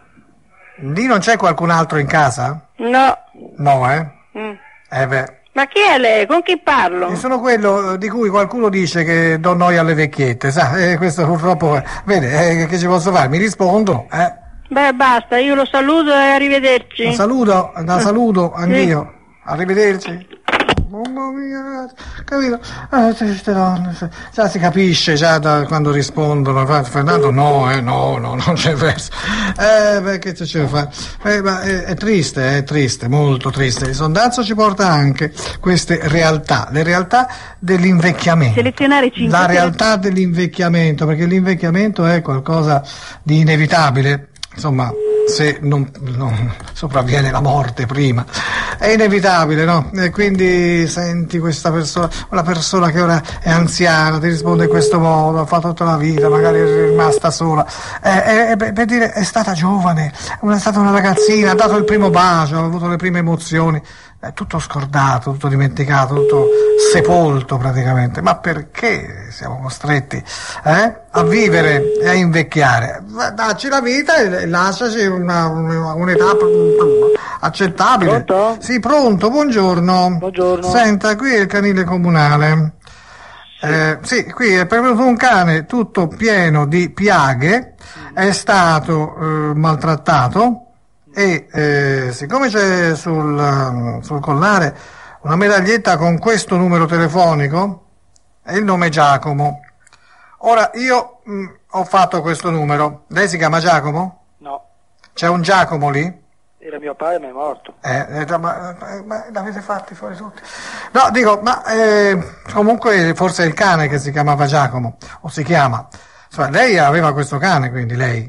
Lì non c'è qualcun altro in casa? No. No, eh? Mm. Eh beh. Ma chi è lei? Con chi parlo? Io sono quello di cui qualcuno dice che do noia alle vecchiette, sa? Eh, questo purtroppo, vede, eh, che ci posso fare? Mi rispondo, eh? Beh, basta, io lo saluto e arrivederci. La saluto, la saluto anch'io. Arrivederci. Mamma mia, capito? Eh, queste donne, già si capisce già da quando rispondono. Fernando no, eh, no, no, non c'è verso. Eh, beh, che c'è da fare? Eh, ma è, è triste, è triste, molto triste. Il sondaggio ci porta anche queste realtà, le realtà dell'invecchiamento. Selezionare cinque. La realtà dell'invecchiamento, perché l'invecchiamento è qualcosa di inevitabile. Insomma, se non, non sopravviene la morte prima, è inevitabile, no? E quindi senti questa persona, una persona che ora è anziana, ti risponde in questo modo, ha fatto tutta la vita, magari è rimasta sola, è, è, per dire è stata giovane, è stata una ragazzina, ha dato il primo bacio, ha avuto le prime emozioni, è tutto scordato, tutto dimenticato, tutto sepolto praticamente. Ma perché siamo costretti eh, a vivere e a invecchiare? Dacci la vita e lasciaci una, una, un'età accettabile. Pronto? Sì, pronto, buongiorno. Buongiorno. Senta, qui è il canile comunale. Sì, eh, sì, qui è pervenuto un cane tutto pieno di piaghe, è stato eh, maltrattato. E eh, siccome c'è sul, sul collare una medaglietta con questo numero telefonico e il nome Giacomo, ora io mh, ho fatto questo numero. Lei si chiama Giacomo? No, C'è un Giacomo lì? era mio padre ma è morto. Eh, eh, ma, ma, ma l'avete fatti fuori tutti? No, dico, ma eh, comunque forse è il cane che si chiamava Giacomo, o si chiama. Insomma, lei aveva questo cane, quindi lei?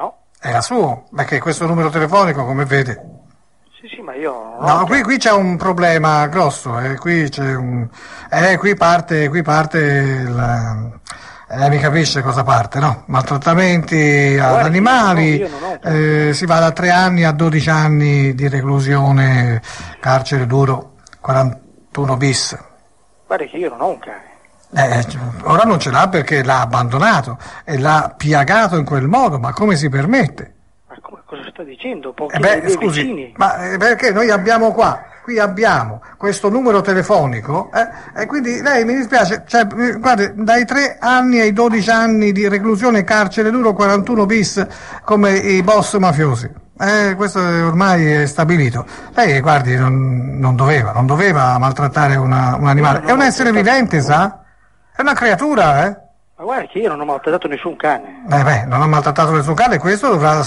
Era suo, perché questo numero telefonico, come vede. Sì, sì, ma io... No, qui, qui c'è un problema grosso, eh, qui c'è un... Eh, qui parte, qui parte il... Eh, mi capisce cosa parte, no? Maltrattamenti ad animali, eh, si va da tre anni a dodici anni di reclusione, carcere duro, quarantuno bis. Guarda che io non ho un cane. Eh, ora non ce l'ha perché l'ha abbandonato e l'ha piagato in quel modo, ma come si permette? Ma come, cosa sta dicendo? Pochi Eh beh, dei scusi, vicini. ma eh, perché noi abbiamo qua, qui abbiamo questo numero telefonico eh, e quindi lei mi dispiace, cioè, guardi, dai tre anni ai dodici anni di reclusione carcere duro quarantuno bis come i boss mafiosi. Eh, questo ormai è stabilito. Lei, guardi, non, non doveva, non doveva maltrattare una, un animale. È un essere vivente, sa? È una creatura, eh? Ma guarda che io non ho maltrattato nessun cane. Eh beh, non ha maltrattato nessun cane, questo dovrà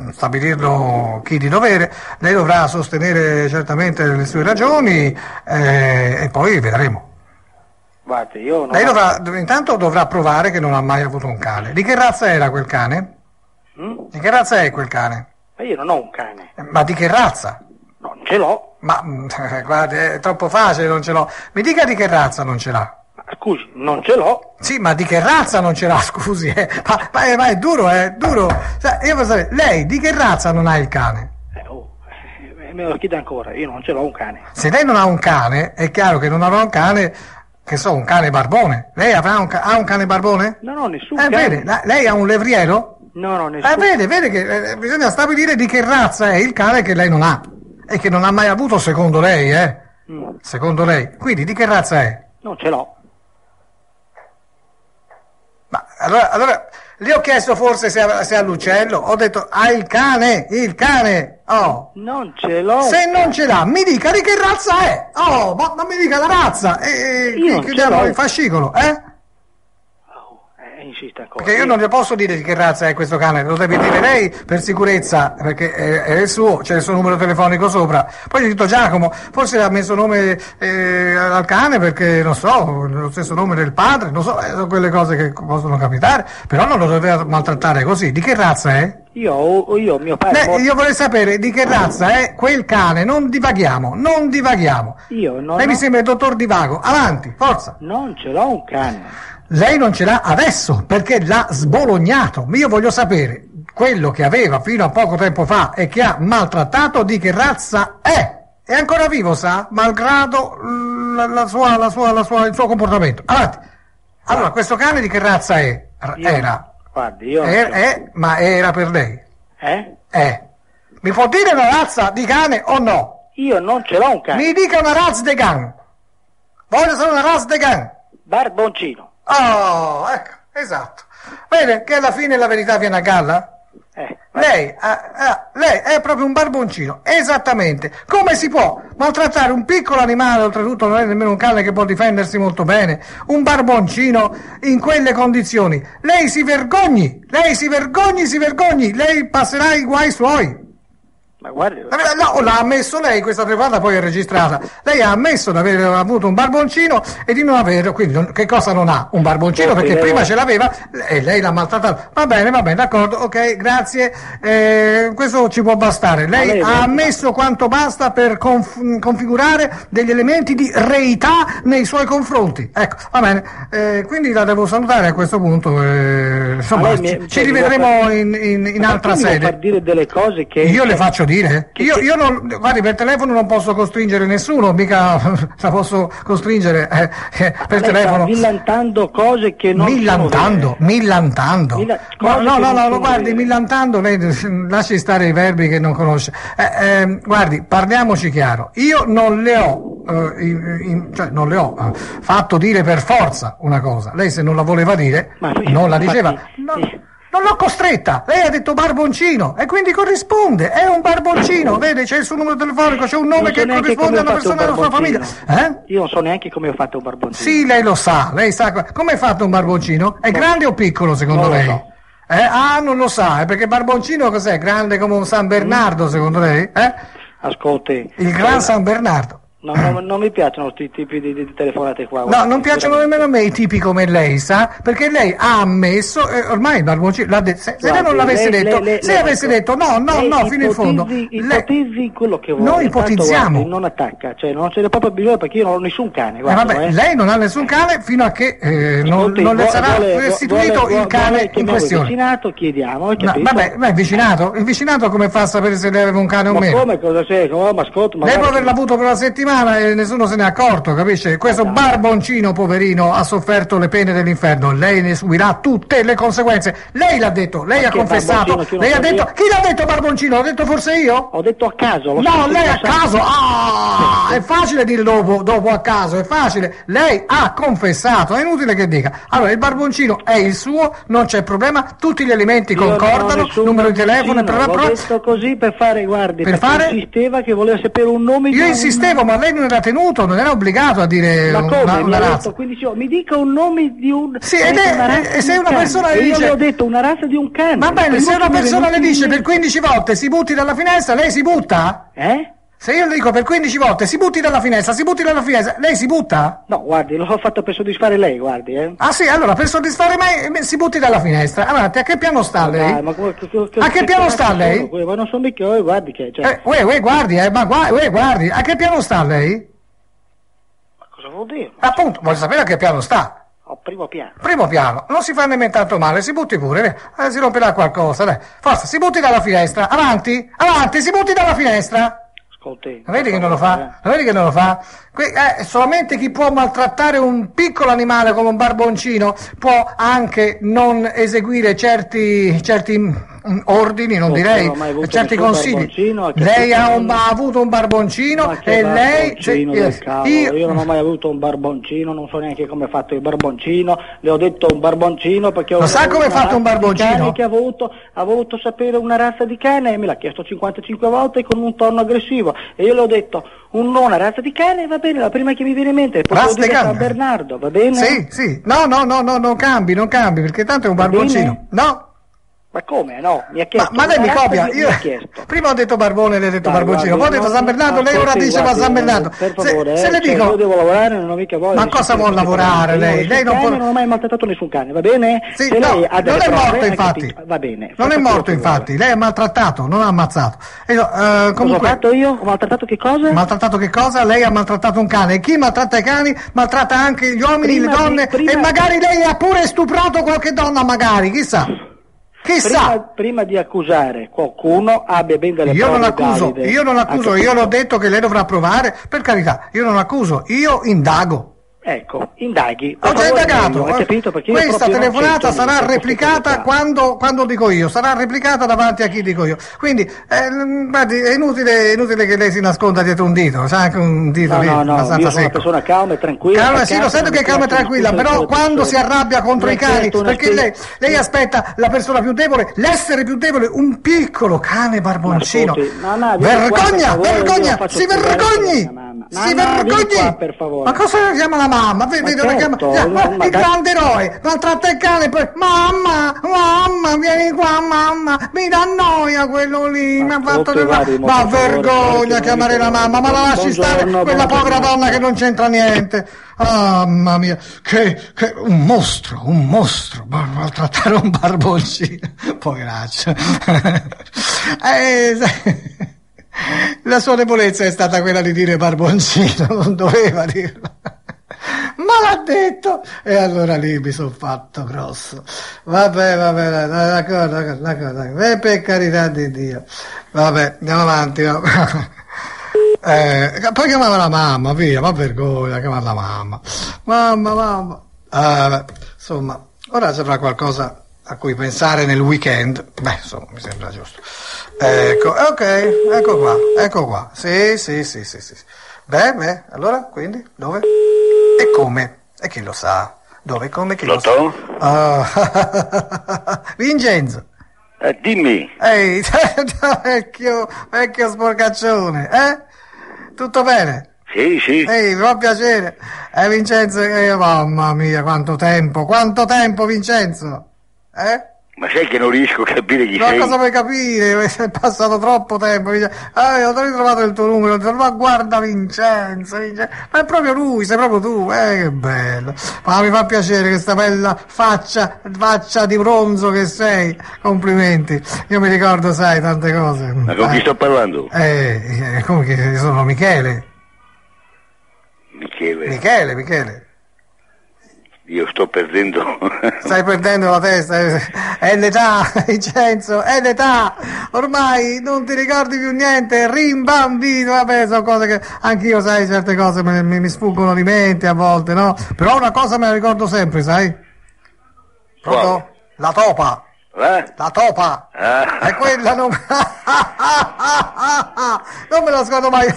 stabilirlo chi di dovere. Lei dovrà sostenere certamente le sue ragioni eh, e poi vedremo. Guarda, io non Lei ho... dovrà, intanto dovrà provare che non ha mai avuto un cane. Di che razza era quel cane? Mm? Di che razza è quel cane? Ma io non ho un cane. Eh, Ma di che razza? No, non ce l'ho. Ma eh, guardi, è troppo facile, non ce l'ho. Mi dica di che razza non ce l'ha. Ma, scusi, non ce l'ho. Sì, ma di che razza non ce l'ha, scusi? Eh? Ma, ma, è, ma è duro, è duro. Sa, io posso sapere, lei di che razza non ha il cane? Eh, oh, eh, me lo chiede ancora, io non ce l'ho un cane. Se lei non ha un cane, è chiaro che non avrà un cane, che so, un cane barbone. Lei avrà un, ca- ha un cane barbone? Non ho nessun Eh, cane. bene, la- lei ha un levriero? No, no, nessuno. Eh, vede, vede che eh, bisogna stabilire di che razza è il cane che lei non ha. E che non ha mai avuto secondo lei, eh? Mm. Secondo lei. Quindi di che razza è? Non ce l'ho. Ma allora, allora le ho chiesto forse se ha, se ha l'uccello, ho detto ha il cane, il cane, oh. Non ce l'ho. Se non ce l'ha, mi dica di che razza è, oh, ma, ma mi dica la razza, e Io non ce chiudiamo l'ho. il fascicolo, eh? Oh, eh, insiste ancora. Perché io non le posso dire di che razza è questo cane, lo deve dire lei per sicurezza, perché è, è il suo, c'è il suo numero telefonico sopra. Poi gli ho detto Giacomo, forse ha messo nome eh, al cane perché, non so, lo stesso nome del padre, non so, eh, sono quelle cose che possono capitare, però non lo doveva maltrattare così. Di che razza è? Io, io, mio padre... Beh, io vorrei sapere di che razza è quel cane, non divaghiamo, non divaghiamo. Io non Lei ho- mi sembra il dottor Divago, avanti, forza. Non ce l'ho un cane. Lei non ce l'ha adesso perché l'ha sbolognato. Io voglio sapere quello che aveva fino a poco tempo fa e che ha maltrattato di che razza è. È ancora vivo, sa? Malgrado la, la sua, la sua, la sua, il suo comportamento. Avanti. Allora, questo cane di che razza è? Io- Era. Guardi, io... È, è, ma era per lei. Eh? È. Mi può dire una razza di cane o no? Io non ce l'ho un cane. Mi dica una razza di cane. Voglio solo una razza di cane. Barboncino. Oh, ecco, esatto. Vede che alla fine la verità viene a galla? Eh. Lei, ah, ah, lei è proprio un barboncino, esattamente. Come si può maltrattare un piccolo animale, oltretutto non è nemmeno un cane che può difendersi molto bene, un barboncino in quelle condizioni? Lei si vergogni, lei si vergogni, si vergogni, lei passerà i guai suoi. Ma guardi... No, l'ha ammesso lei, questa telefonata poi è registrata. Lei ha ammesso di aver avuto un barboncino e di non averlo, quindi non- che cosa non ha? Un barboncino, Sì, perché lei- prima ce l'aveva e lei l'ha maltrattato. Va bene, va bene, d'accordo, ok, grazie. Eh, questo ci può bastare. Lei lei- ha ammesso quanto basta per conf- configurare degli elementi di reità nei suoi confronti. Ecco, va bene. Eh, quindi la devo salutare a questo punto. eh, insomma, lei mi- ci, cioè, ci mi rivedremo vuole far- in, in, in Ma altra perché mi vuol far sede. dire delle cose che... Io le che- faccio dire? che- Io, che- io non, guardi, per telefono non posso costringere nessuno, mica la posso costringere eh, eh, per Lei telefono. sta millantando cose che non Millantando, sono vere. millantando. Milla- No, cose no, che no, non no, sono guardi, vere. millantando, lei lasci stare i verbi che non conosce. Eh, eh, guardi, parliamoci chiaro. Io non le ho, eh, in- in- cioè non le ho eh, fatto dire per forza una cosa. Lei se non la voleva dire, Ma- non la infatti, diceva. No, eh. non l'ho costretta, lei ha detto barboncino e quindi corrisponde, è un barboncino, vede, c'è il suo numero telefonico, c'è un nome Non so che neanche corrisponde a come una ho fatto persona un della sua famiglia. barboncino. Eh? Io non so neanche come ho fatto un barboncino. Sì, lei lo sa, lei sa co- come è fatto un barboncino? È grande o piccolo secondo Non lo lei? so. Eh? Ah, non lo sa, eh, perché barboncino cos'è? Grande come un San Bernardo secondo lei? Eh? Ascolti. Il Gran eh, San Bernardo. No, no, non mi piacciono questi tipi di, di telefonate qua. No, guarda, non piacciono veramente. nemmeno a me i tipi come lei, sa? Perché lei ha ammesso, eh, ormai il barboncino l'ha detto, se, se lei Guardi, non l'avesse lei- detto, lei- lei- se lei- avesse detto no, no, lei no, fino in fondo. ipotizzi- lei- Ipotizzi quello che vuole. Noi tanto, ipotizziamo. guardi, non attacca, cioè non ce n'è proprio bisogno perché io non ho nessun cane. Eh, Guarda, vabbè, eh. lei non ha nessun cane fino a che eh, non, Ascolti, non le vuole- sarà vuole- restituito vuole- il cane vuole in chiamiamo questione. Il vicinato, chiediamo, hai No, capito? vabbè, ma il vicinato? Il vicinato come fa a sapere se lei aveva un cane o Ma meno? come, cosa c'è? Oh, ma ascolta, ma Lei può guarda- averlo avuto per una settimana e nessuno se ne è accorto, capisce? Questo dai. barboncino poverino ha sofferto le pene dell'inferno, lei ne subirà tutte le conseguenze. Lei l'ha detto, lei Ma ha che confessato, barboncino, che non lei ha so detto, io? chi l'ha detto barboncino? L'ho detto forse io? Ho detto a caso. Lo No, so, lei lo a sa- caso, ah, è facile dire dopo, dopo a caso, è facile. Lei ha confessato, è inutile che dica. Allora, il barboncino è il suo, non c'è problema, tutti gli elementi Io non ho concordano, nessun numero di telefono, barboncino, per, l'ho per, detto così per fare, guardi, Per perché fare? insisteva che voleva sapere un nome di Io un- insistevo, ma lei non era tenuto, non era obbligato a dire Ma come? una, Mi una ha razza. detto, quindi sì, mi dica un nome di un... Sì, ha ed detto è- una razza e se di un una cane. persona E le io dice- le ho detto una razza di un cane. Va bene, E se non una mi è persona le venuto in dice per mente. quindici volte si butti dalla finestra, lei si butta? Eh? Se io le dico per quindici volte si butti dalla finestra, si butti dalla finestra, lei si butta? No, guardi, l'ho fatto per soddisfare lei, guardi, eh. Ah sì, allora per soddisfare me me- si butti dalla finestra. Avanti, a che piano sta lei? Dai, ma come- che- che- A che piano sta cazzo lei? sono quelli? Ma non sono mica io, guardi che... Cioè, Eh, uè, uè, guardi, eh, ma guardi, uè, guardi, a che piano sta lei? ma cosa vuol dire? Appunto, voglio sapere a che piano sta. Al primo piano. Primo piano, non si fa nemmeno tanto male, si butti pure, eh, si romperà qualcosa, dai. Forza, si butti dalla finestra, avanti, avanti, si butti dalla finestra. con te. Lo vedi che non lo fa? Lo vedi che non lo fa? Que- eh, solamente chi può maltrattare un piccolo animale come un barboncino può anche non eseguire certi, certi mm, ordini, non Oh, direi, non ho mai avuto certi nessun consigli. barboncino, ha Lei capito? ha, un- ha avuto un barboncino Ma che e lei... se- barboncino del cavolo, io- io non ho mai avuto un barboncino, non so neanche come è fatto il barboncino, le ho detto un barboncino perché ho Lo sa come è fatto un barboncino? che ha voluto, ha voluto sapere una razza di cane e me l'ha chiesto cinquantacinque volte con un tono aggressivo e io le ho detto un, una razza di cane va bene, la prima che mi viene in mente potevo Razza di dire cane? San Bernardo, va bene? Sì, sì, no, no, no, no, non cambi, non cambi, perché tanto è un Va barboncino. No, Ma come? No, mi ha ma, chiesto ma lei mi una razza copia, di- io mi ha chiesto. prima ho detto barbone, lei ha detto Dai, barboncino, poi ho guardi, detto no, San Bernardo, lei ora ascolti, dice ma guardi, San Bernardo. Per Se- favore, se, eh, le cioè, dico, io devo lavorare, non ho mica voglia Ma di cosa sentire vuol queste lavorare parole. lei? Io Lei non cane, può- non ho mai maltrattato nessun cane, va bene? Sì, Se no, lei ha delle non è prove, morto hai infatti. capito? Va bene. Non è faccia morto quello che infatti, vuole. lei ha maltrattato, non ha ammazzato. E io, eh, Cosa ho comunque, fatto io? Ho maltrattato che cosa? maltrattato che cosa? Lei ha maltrattato un cane e chi maltratta i cani maltratta anche gli uomini, Prima le di- donne prima- e magari lei ha pure stuprato qualche donna, magari, chissà. Chissà. Prima, prima di accusare qualcuno abbia ben delle Io prove non accuso, valide. io non accuso, Ha io capito? l'ho detto che lei dovrà provare, per carità, io non accuso, io indago. Ecco, indaghi. Ho Per già favore, indagato, meglio, hai capito? Perché io questa proprio non telefonata sento sarà niente, queste replicata cose qua. quando, quando dico io, sarà replicata davanti a chi dico io. Quindi, eh, guardi, è inutile, è inutile che lei si nasconda dietro un dito, c'è anche un dito No, lì, no, no, abbastanza io sono una secco. persona calma e tranquilla. Calma, pacata, sì, lo sento non che è mi calma e piace tranquilla, discutere però con le quando si persone. arrabbia contro Mi i ha cani, chiesto una perché lei, spie- lei aspetta la persona più debole, l'essere più debole, un piccolo cane barboncino. Ma ascolti, mamma, vieni qua, per Vergogna, favore, io vergogna, la faccio si spiegare vergogni! per la mamma. Si Mamma, vieni vergogni! qua, per favore. Ma cosa chiama la mamma? Vedi, Ma dove chiama- certo, chiama- no, ma il dai- grande eroe, maltratta il cane, poi mamma, mamma, vieni qua, mamma, mi dà noia quello lì, mi ha Ascolti, fatto del- guardi, mo, Ma per favore, guardi vergogna che chiamare non la mi mamma, ma la ricordo. lasci stare Buongiorno, quella povera buongiorno. donna che non c'entra niente. Ah, mamma mia, che, che un mostro, un mostro, ma- maltrattare un barboncino, poveraccio. eh, sai, la sua debolezza è stata quella di dire barboncino, non doveva dirlo. Ma l'ha detto! E allora lì mi sono fatto grosso. Vabbè, vabbè, dai, d'accordo, d'accordo, d'accordo. E per carità di Dio. Vabbè, andiamo avanti. No? Eh, poi chiamava la mamma, via, ma vergogna, chiamava la mamma. Mamma, mamma. Ah, beh, insomma, ora ci avrà qualcosa a cui pensare nel weekend. Beh, insomma, mi sembra giusto. Ecco, ok, ecco qua, ecco qua. Sì, sì, sì, sì, sì. Beh, beh, allora, quindi, dove? E come? E chi lo sa? Dove, come, chi lo sa? Pronto? Ah, Vincenzo. Eh, dimmi, Ehi, vecchio, vecchio sporcaccione, eh? Tutto bene? sì, sì, Ehi, mi fa piacere. Eh, Vincenzo, eh, mamma mia, quanto tempo, quanto tempo, Vincenzo? Eh? ma sai che non riesco a capire chi Ma sei? cosa vuoi capire? È passato troppo tempo. Vincenzo. Eh, ho ritrovato il tuo numero, ma guarda Vincenzo, Vincenzo, ma è proprio lui, sei proprio tu, eh, che bello. Ma mi fa piacere questa bella faccia, faccia di bronzo che sei. Complimenti. Io mi ricordo, sai, tante cose. Ma con chi Eh, sto parlando? Eh, eh, come che sono Michele? Michele, Michele, Michele. io sto perdendo. Stai perdendo la testa, eh. È l'età, Vincenzo, è l'età, ormai non ti ricordi più niente, rimbambito, vabbè, sono cose che anch'io, sai, certe cose mi, mi, mi sfuggono di mente a volte, no? Però una cosa me la ricordo sempre, sai? Pronto? Quale? La topa, Eh? la topa, Ah. è quella non... non me la scordo mai.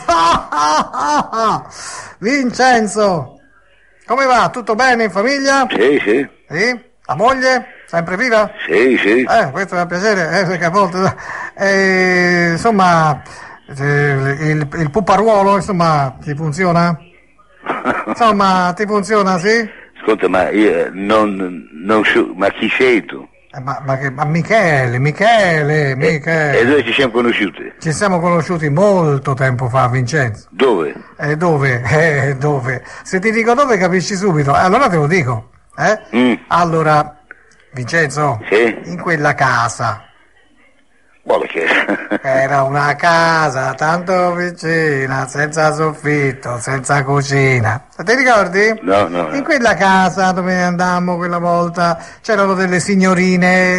Vincenzo, come va? Tutto bene in famiglia? Sì, sì, Sì? La moglie? Sempre viva? sì, sì. Eh, questo mi fa piacere, eh, perché a volte, eh, insomma, eh, il, il puparuolo, insomma, ti funziona? Insomma, ti funziona, sì? Ascolta, ma io non, non so, ma chi sei tu? Eh, ma, ma, che- ma Michele, Michele, Michele. E dove ci siamo conosciuti? Ci siamo conosciuti molto tempo fa, Vincenzo. Dove? E dove? Eh, dove? Se ti dico dove capisci subito, eh, allora te lo dico, eh? Mm. Allora, Vincenzo, Sì? in quella casa. Boh, che... Era una casa tanto vicina, senza soffitto, senza cucina. Ti ricordi? No, no, no. In quella casa dove andammo quella volta c'erano delle signorine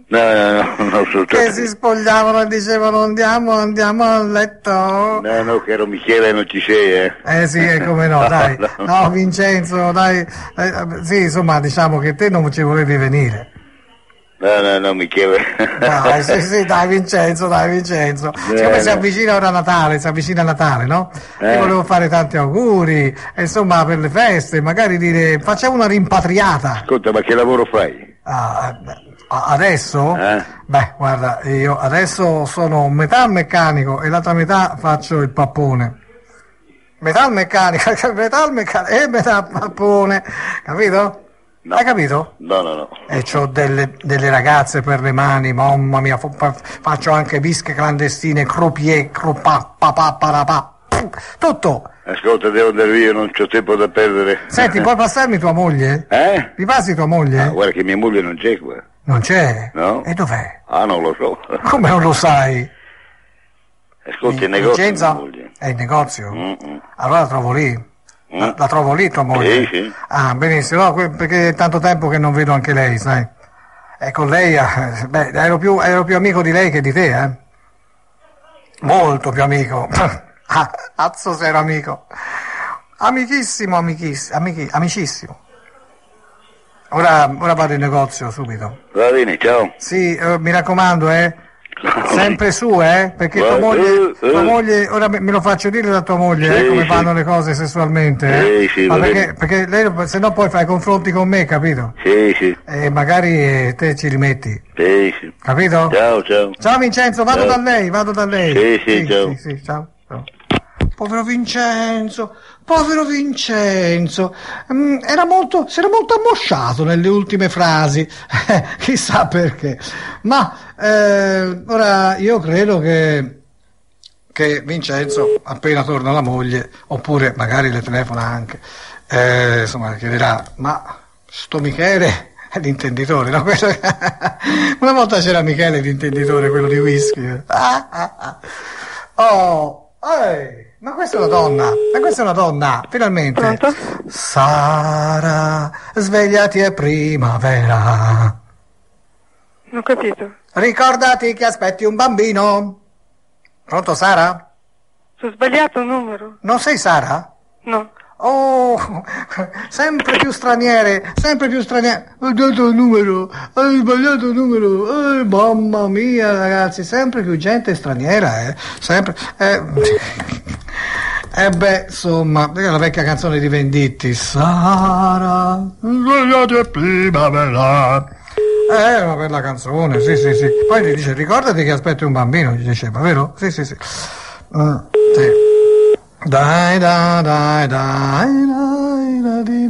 No, no, no, no, assolutamente. Che si spogliavano e dicevano andiamo, andiamo a letto. No, no, caro Michele, non ci sei, eh. Eh sì, e come no, dai. No, no. No, Vincenzo, dai. Eh, sì, insomma, diciamo che te non ci volevi venire. No, no, no, Michele. Dai, sì, sì, dai Vincenzo, dai Vincenzo. Siccome Eh, si no. avvicina ora Natale, si avvicina Natale, no? Io Eh. volevo fare tanti auguri, e insomma, per le feste, magari dire, facciamo una rimpatriata. Ascolta, ma che lavoro fai? Ah, beh, a- adesso? Eh? Beh, guarda, io adesso sono metà meccanico e l'altra metà faccio il pappone. Metà meccanico, metà meccanico e metà pappone, capito? No. Hai capito? No, no, no. E c'ho delle, delle ragazze per le mani, mamma mia, fa- fa- faccio anche vische clandestine, croupier, croupa, papà, parapà, tutto. Ascolta, devo andare via, non c'ho tempo da perdere. Senti, puoi passarmi tua moglie? Eh? Mi passi tua moglie? Ah, guarda che mia moglie non c'è qua. Non c'è? No. E dov'è? Ah, non lo so. Come non lo sai? Ascolta, il negozio di mia Vincenzo? moglie. È il negozio? Mm-mm. Allora la trovo lì. La, la trovo lì tua moglie? Sì, sì. Ah, benissimo, no, que- perché è tanto tempo che non vedo anche lei, sai. E con lei, eh, beh, ero più, ero più amico di lei che di te, eh. Molto più amico. Ah, cazzo se ero amico. Amichissimo, amichissimo, amichi, amicissimo. Ora, ora vado in negozio subito. Va bene, ciao. Sì, eh, mi raccomando, eh. Sempre su, eh, perché tua Guarda, moglie, eh, tua eh. moglie, ora me me lo faccio dire da tua moglie, eh, Sì, come sì. fanno le cose sessualmente, eh. Sì, sì, Ma va perché, bene. perché lei, se no poi fai confronti con me, capito? Sì, sì, E magari eh, te ci rimetti, sì, sì. capito? Ciao, ciao. Ciao Vincenzo, vado Ciao. da lei, vado da lei. Sì, sì, ciao. Sì, sì, ciao. ciao. Povero Vincenzo, povero Vincenzo, Mm, era molto, si era molto ammosciato nelle ultime frasi, chissà perché. Ma eh, ora io credo che, che Vincenzo, appena torna la moglie, oppure magari le telefona anche, eh, insomma chiederà, ma sto Michele è l'intenditore, no? Quello- Una volta c'era Michele l'intenditore, quello di whisky. Ah, ah, ah. Oh, ehi, ma questa è una donna, ma questa è una donna, finalmente. Pronto? Sara, svegliati è primavera. Non ho capito. Ricordati che aspetti un bambino. Pronto Sara? Ho sbagliato il numero? Non sei Sara? No. Oh, sempre più straniere, sempre più straniere. Ho dato il numero, hai sbagliato il numero. Eh, mamma mia, ragazzi, sempre più gente straniera, eh. Sempre. Eh, eh beh, insomma, è la vecchia canzone di Venditti. Sara, svegliati è primavera. Eh, una bella canzone, sì, sì, sì. Poi gli dice, ricordati che aspetti un bambino, gli diceva, vero? Sì, sì, sì. Mm, sì. Dai, dai, dai, dai, dai, dai, dai,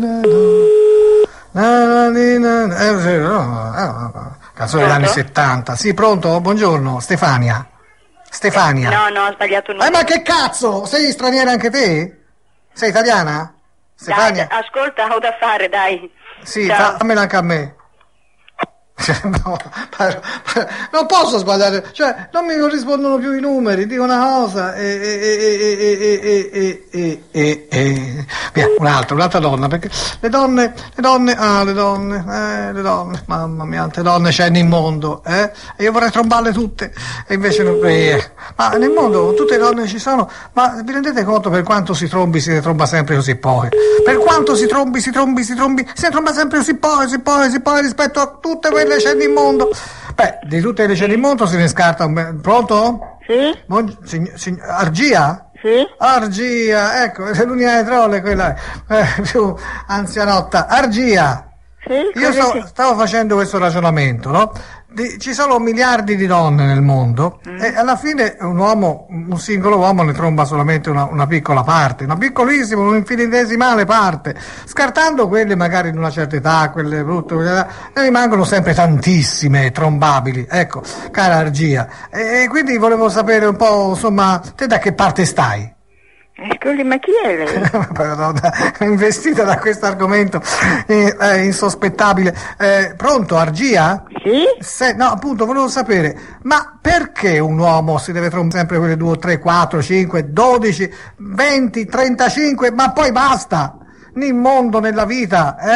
dai, dai, dai, dai. Eh, sì, no, no, no, canzone degli anni Pronto? settanta. Sì, pronto? Buongiorno, Stefania. Stefania. No, no, ho sbagliato il Eh, numero. ma che cazzo? Sei straniera anche te? Sei italiana? Stefania? Dai, ascolta, ho da fare, dai. Sì, Ciao. fa- fammela anche a me. No, ma- ma- non posso sbagliare, cioè non mi non rispondono più i numeri, dico una cosa e, e, e, e, e, e, e, e, e. Via, un'altra, un'altra donna, perché le donne, le donne, ah le donne, eh, le donne, mamma mia, tante donne c'è nel mondo, eh? E io vorrei trombarle tutte, e invece non, eh. Ma nel mondo tutte le donne ci sono, ma vi rendete conto per quanto si trombi si ne tromba sempre così poche? Per quanto si trombi, si trombi, si trombi, si ne tromba sempre così poche, così poche, così poche rispetto a tutte quelle c'è nel mondo. Beh, di tutte le c'è nel mondo se ne scarta un be- Pronto? Sì? Buon- sign- sign- Argia? Sì? Argia, ecco, è l'unica di trolle quella eh, più anzianotta. Argia! Sì? Io Cosa sto- c'è? stavo facendo questo ragionamento, no? Di- ci sono miliardi di donne nel mondo e alla fine un uomo, un singolo uomo ne tromba solamente una, una piccola parte, una piccolissima, un'infinitesimale parte, scartando quelle magari di una certa età, quelle brutte, quelle, ne rimangono sempre tantissime trombabili. Ecco, cara Argia, e, e quindi volevo sapere un po', insomma, te da che parte stai? Scusi, ma chi è lei? Madonna, investita da questo argomento eh, eh, insospettabile. Eh, pronto, Argia? Sì? Se- no, appunto, volevo sapere, ma perché un uomo si deve trombare sempre quelle due, tre, quattro, cinque, dodici, venti, trentacinque, ma poi basta? Nel mondo, nella vita, eh?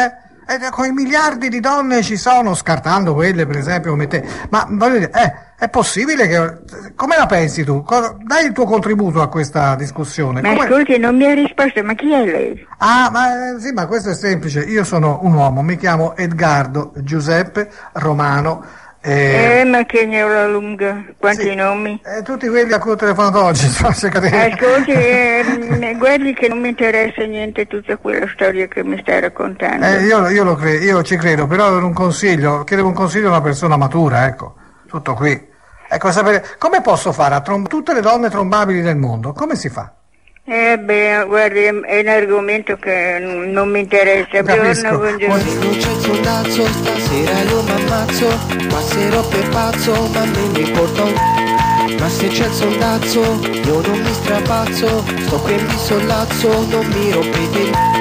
eh, con i miliardi di donne ci sono, scartando quelle per esempio come te, ma voglio dire, eh, è possibile che... Come la pensi tu? Co- Dai il tuo contributo a questa discussione. Ma Come... ascolti, non mi ha risposto, ma chi è lei? Ah, ma eh, sì, ma questo è semplice. Io sono un uomo, mi chiamo Edgardo Giuseppe Romano. Eh, ma che ne ho la lunga, quanti sì, nomi? eh, tutti quelli a cui ho telefonato oggi. Ascolti, eh, guardi che non mi interessa niente tutta quella storia che mi stai raccontando. Eh, io, io, lo cre- io ci credo, però un consiglio, chiedevo un consiglio a una persona matura, ecco, tutto qui. Ecco, sapere, come posso fare a trom- tutte le donne trombabili del mondo? Come si fa? Eh beh, guardi, è un argomento che non mi interessa. Buongiorno, buongiorno. Non c'è il sondazzo, stasera io m'ammazzo, passerò per pazzo, ma me ne porto. Ma se c'è il sondazzo, io non mi strapazzo, sto qui e mi sollazzo, non mi rompete.